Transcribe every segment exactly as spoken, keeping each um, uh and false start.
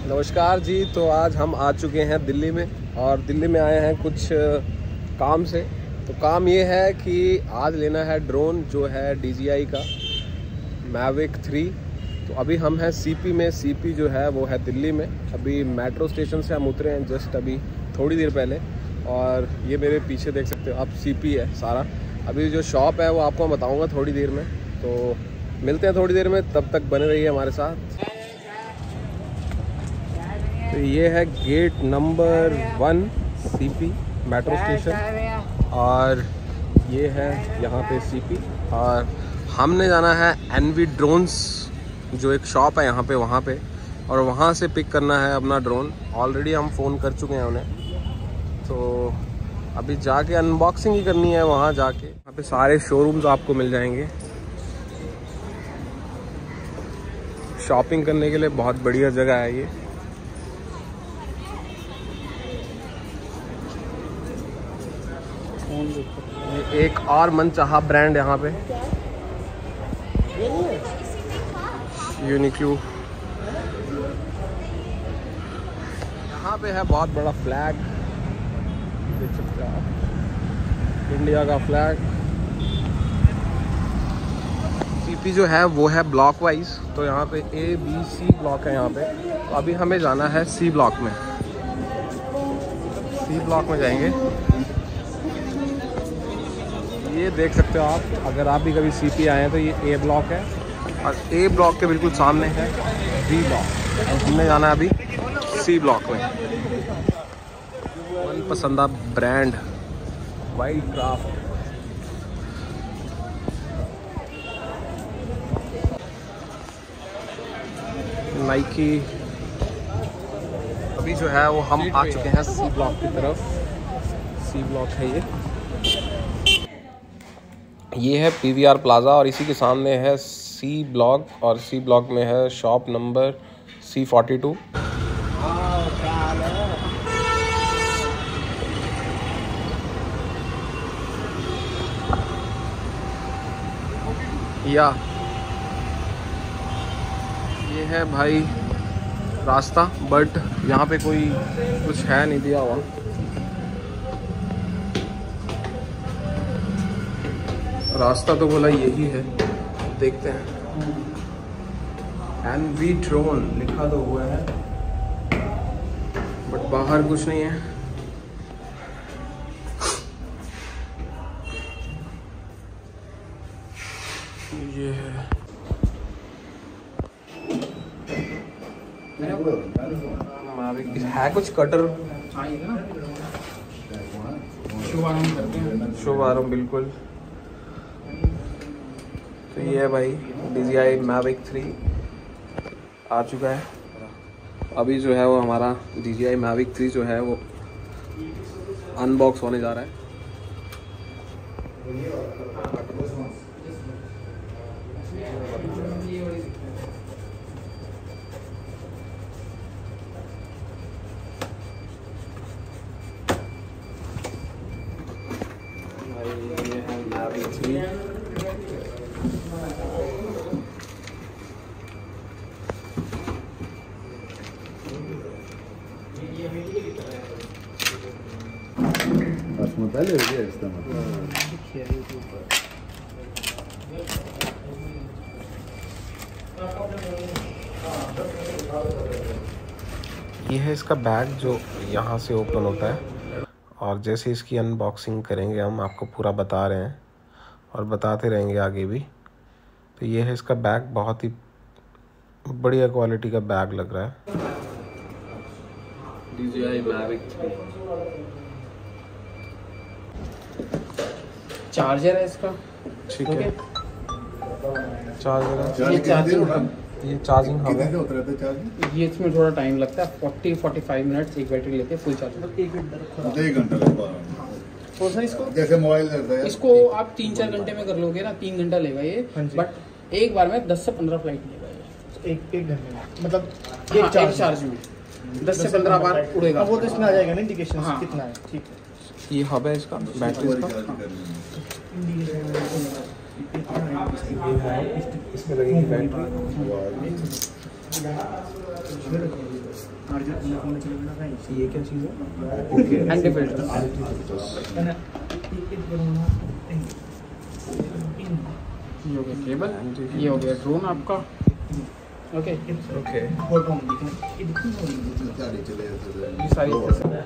नमस्कार जी। तो आज हम आ चुके हैं दिल्ली में और दिल्ली में आए हैं कुछ काम से। तो काम ये है कि आज लेना है ड्रोन जो है डी जी आई का मैविक थ्री। तो अभी हम हैं सीपी में। सीपी जो है वो है दिल्ली में। अभी मेट्रो स्टेशन से हम उतरे हैं जस्ट अभी थोड़ी देर पहले। और ये मेरे पीछे देख सकते हो आप सीपी है सारा। अभी जो शॉप है वो आपको मैं बताऊँगा थोड़ी देर में। तो मिलते हैं थोड़ी देर में, तब तक बने रहिए हमारे साथ। तो ये है gate number one CP metro station और ये है यहाँ पे सीपी। और हमने जाना है एनवी ड्रोन्स जो एक शॉप है यहाँ पे, वहाँ पे और वहाँ से पिक करना है अपना ड्रोन। ऑलरेडी हम फ़ोन कर चुके हैं उन्हें। तो अभी जाके अनबॉक्सिंग ही करनी है वहाँ जाके। यहाँ पे सारे शोरूम्स आपको मिल जाएंगे। शॉपिंग करने के लिए बहुत बढ़िया जगह है ये। एक और मनचाहा ब्रांड यहाँ पे यूनिक्लू। यहाँ पे है बहुत बड़ा फ्लैग, देख सकते हैं आप, इंडिया का फ्लैग। सीपी जो है वो है ब्लॉक वाइज। तो यहाँ पे ए बी सी ब्लॉक है यहाँ पे। तो अभी हमें जाना है सी ब्लॉक में। सी ब्लॉक में जाएंगे। ये देख सकते हो आप, अगर आप भी कभी सीपी आए हैं तो ये ए ब्लॉक है और ए ब्लॉक के बिल्कुल सामने है बी ब्लॉक। और हमने जाना है अभी सी ब्लॉक में। मन पसंदा ब्रांड वाइल्ड क्राफ्ट। नाइकी। अभी जो है वो हम आ चुके हैं सी ब्लॉक की तरफ। सी ब्लॉक है ये ये है पीवीआर प्लाजा और इसी के सामने है सी ब्लॉक। और सी ब्लॉक में है shop number C forty two. या ये है भाई रास्ता, बट यहाँ पे कोई कुछ है नहीं दिया हुआ। रास्ता तो बोला यही है, देखते हैं। एनवी ड्रोन लिखा तो हुआ है बट बाहर कुछ नहीं है। ये है है कुछ कटर। शुभारंभ बिल्कुल। तो ये है भाई D J I Mavic three आ चुका है। अभी जो है वो हमारा D J I Mavic three जो है वो अनबॉक्स होने जा रहा है। ये है मैविक थ्री। पहले हो गया इसका ये है इसका बैग जो यहाँ से ओपन होता है। और जैसे इसकी अनबॉक्सिंग करेंगे हम आपको पूरा बता रहे हैं और बताते रहेंगे आगे भी। तो ये है इसका बैग, बहुत ही बढ़िया क्वालिटी का बैग लग रहा है। D J I Mavic three. Charger है इसका, ठीक है। चार्जर है। ये चार्जिंग हब, ये चार्जिंग हब है। ये इसमें थोड़ा टाइम लगता है, फोर्टी फोर्टी फाइव मिनट्स एक बैटरी लेते हैं फुल चार्ज। एक घंटा लगता है। तो सर इसको जैसे मोबाइल करता है, इसको आप तीन चार घंटे में कर लोगे ना, तीन घंटा लेगा ये। बट एक बार में दस से पंद्रह फ्लाइट लेगा ये एक एक घंटे में, मतलब एक चार्ज, चार्ज में दस से पंद्रह बार उड़ेगा। अब वो तो इसमें आ जाएगा ना इंडिकेशन कितना है। ठीक है, ये हब है इसका बैटरी का। ये है, इसमें लगेगी बैटरी। ये क्या चीज़ है? Okay, anti filter. ये हो गया केबल, ये हो गया ड्रोन आपका। ओके ओके, ये सारी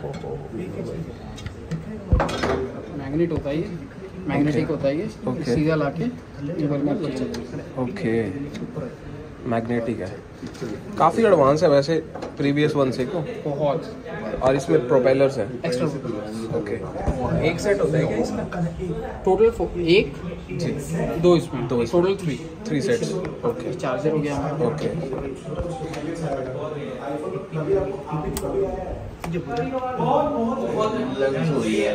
मैग्नेट होता है, ये मैग्नेटिक होता है, ये Okay. सीधा लाके टेबल में आपको चलेगा। ओके, मैग्नेटिक है, काफ़ी एडवांस है वैसे प्रीवियस वन से को। बहुत और इसमें प्रोपेलर्स हैं। एक्स्ट्रा। ओके, एक सेट होता है क्या इसका? टोटल एक जी, दो इसमें, दो इसमें। Total three. Three sets. Okay charger हो गया हमारा। ओके, लेंस हो रही है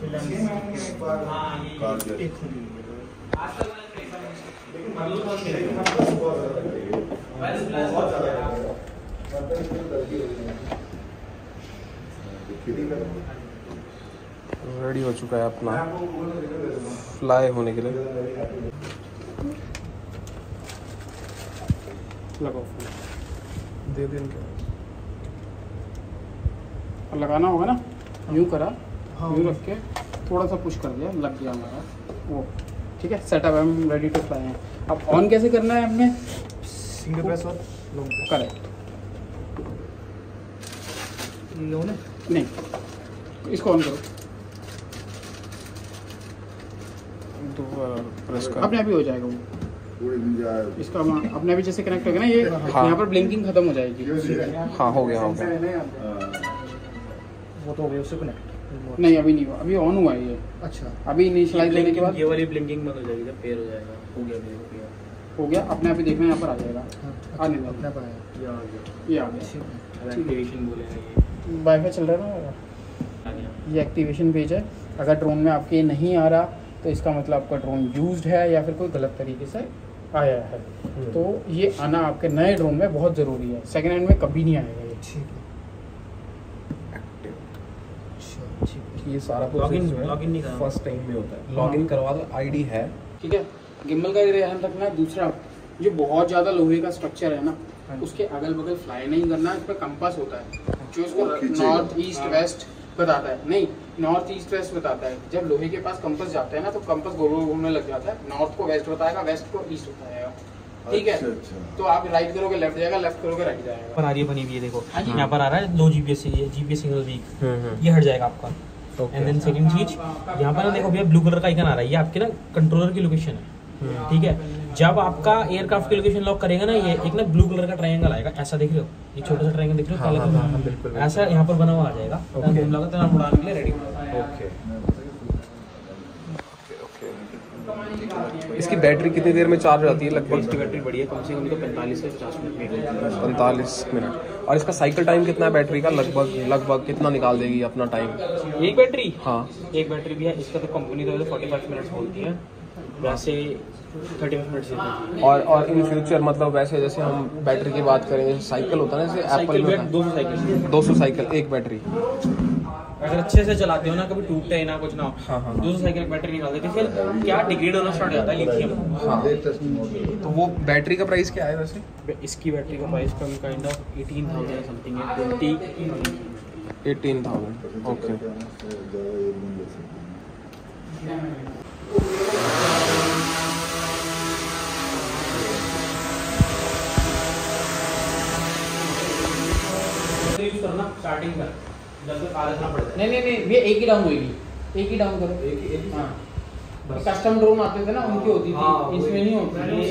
रेडी हो चुका है अपना फ्लाई होने के लिए। लगाओ, दे दें क्या? और लगाना होगा ना, यूँ करा, यूँ रख के थोड़ा सा पुश कर दिया, लग गया हमारा वो। ठीक है, सेटअप हम रेडी टू फ्लाई हैं। अब ऑन कैसे करना है हमने? सिंगल प्रेस और करेक्ट नहीं, इसको ऑन करो, दोबारा प्रेस कर। अपने आप ही हो जाएगा वो। पूरे दिन जाए इसका हम- अपने आप जैसे कनेक्ट हो गया ना, ये हाँ। यहाँ पर ब्लिंकिंग खत्म हो जाएगी। हाँ, हो गया हो गया। वो तो हो गया, उससे कनेक्ट नहीं अभी नहीं हुआ, अभी ऑन हुआ है ये। अच्छा अभी इनिशियलाइज देने के बाद ये वाली ब्लिंकिंग बंद हो जाएगी जब पेयर हो जाएगा। हो गया मेरे को पेयर। हो गया, अपने आप ही देखना, यहाँ पर आ जाएगा। आने दो, अपना पाया ये आ गया। ये आ गया। एक्टिवेशन बोलेंगे ये वाईफाई चल रहा है ना, आ गया। ये एक्टिवेशन पेज है। अगर ड्रोन में आपके नहीं आ रहा तो इसका मतलब आपका ड्रोन यूज्ड है या फिर कोई गलत तरीके से आया है। तो ये आना आपके नए ड्रोन में बहुत ज़रूरी है, सेकेंड हैंड में कभी नहीं आएगा ये। ठीक है। अच्छा ठीक है। ये सारा लॉगिन लॉगिन नहीं करना। फर्स्ट टाइम में होता है। लॉगिन करवा दो, आईडी है। ठीक है, गिम्बल का ध्यान रखना। दूसरा, जो बहुत ज़्यादा लोहे का स्ट्रक्चर है ना, उसके अगल बगल फ्लाई नहीं करना। इस पर कंपास होता है जो इसको नॉर्थ ईस्ट वेस्ट बताता है। नहीं, नॉर्थ ईस्ट वेस्ट बताता है। जब लोहे के पास कंपास जाता है ना, तो कंपास गोल गोल घूमने लग जाता है। नॉर्थ को वेस्ट बताएगा, वेस्ट को ईस्ट बताएगा। ठीक है, अच्छा, अच्छा। तो आप राइट करोगे लेफ्ट जाएगा, लेफ्ट करोगे राइट जाएगा। पर आ रही है बनी हुई है, देखो हाँ जी। यहाँ पर आ रहा है लो जीपीएस, ये जीपीएस सिग्नल वीक, ये हट जाएगा आपका। एंड देन सेकंड चीज, यहाँ पर ना देखो भैया ब्लू कलर का आइकन आ रहा है, ये आपके ना कंट्रोलर की लोकेशन है। ठीक है, जब आपका एयरक्राफ्ट की लोकेशन लॉक करेगा ना, ये एक ना ब्लू कलर का ट्रायंगल आएगा, ऐसा देख रहे हो, ये छोटा सा ट्रायंगल देख रहे हो, हाँ, काला हाँ, हाँ, कलर, बिल्कुल, ऐसा यहाँ पर बना हुआ आ जाएगा। Okay. घूम लगा तो आप उड़ान के लिए रेडी। ओके, इसकी बैटरी कितनी देर में चार्ज होती है लगभग? इसकी बैटरी बढ़िया, कम से कम तो पैंतालीस से पचास मिनट में। पैंतालीस मिनट। और इसका साइकिल टाइम कितना है बैटरी का? लगभग लगभग कितना निकाल देगी अपना टाइम? एक बैटरी, हाँ, एक बैटरी भी है इसका, तो कंपनी तो फोर्टी फाइव मिनट्स बोलती है, वैसे थर्टी फाइव मिनट्स देती है। और और इन फ्यूचर मतलब वैसे जैसे हम बैटरी की बात करें, जैसे साइकिल होता है ना, जैसे एप्पल साइकिल में वेट दो सौ साइकिल, दो सौ साइकिल एक बैटरी। अगर अच्छे से चलाते हो ना, कभी टूटते है ना कुछ ना, हाँ, हाँ। दो सौ साइकिल बैटरी निकाल देती है। फिर क्या डिग्रेड होना स्टार्ट हो जाता है लिथियम। हाँ, लेटेस्ट मॉडल। तो वो बैटरी का प्राइस क्या है वैसे? इसकी बैटरी का प्राइस कम kind of eighteen thousand something है, twenty eighteen thousand. Okay, use करना स्टार्टिंग का, जब तक आलस ना पड़े। नहीं नहीं नहीं, ये एक ही डाउन होगी, एक ही डाउन करो। एक ही- एक ही- हाँ, कस्टम ड्रोन आते थे ना, उनकी होती हाँ, थी, इसमें नहीं होती।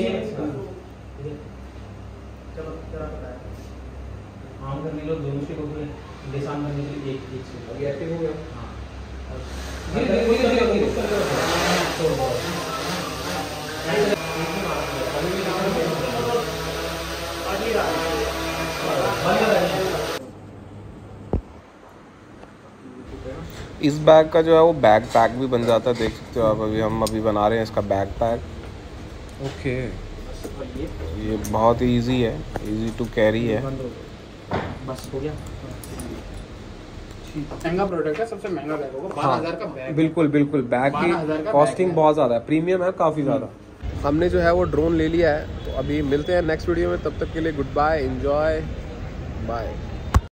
आम करने के लिए दोनों से को डिसान करने के लिए एक एक से अभी एक्टिव हो गया। धीरे धीरे धीरे धीरे धीरे। इस बैग का जो है वो बैग पैक भी बन जाता है, देख सकते हो आप। अभी हम अभी बना रहे हैं इसका बैग पैक। ओके, ये बहुत ही इजी है, इजी टू कैरी है। बस हो गया। महंगा प्रोडक्ट है, सबसे महंगा बैग होगा, बारह हजार का बैग। बिल्कुल बिल्कुल, बैग बारह हजार की का कॉस्टिंग बैग है। बहुत ज़्यादा है, प्रीमियम है काफ़ी ज़्यादा। हमने जो है वो ड्रोन ले लिया है, तो अभी मिलते हैं नेक्स्ट वीडियो में। तब तक के लिए गुड बाय, एंजॉय, बाय।